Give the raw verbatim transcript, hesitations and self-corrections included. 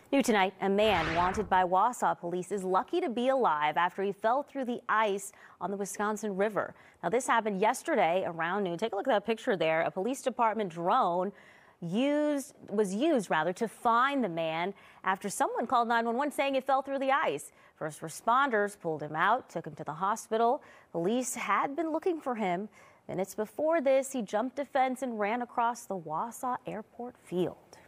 New tonight, a man wanted by Wausau police is lucky to be alive after he fell through the ice on the Wisconsin River. Now, this happened yesterday around noon. Take a look at that picture there. A police department drone used was used rather to find the man after someone called nine one one saying he fell through the ice. First responders pulled him out, took him to the hospital. Police had been looking for him. Minutes before this, he jumped a fence and ran across the Wausau Airport field.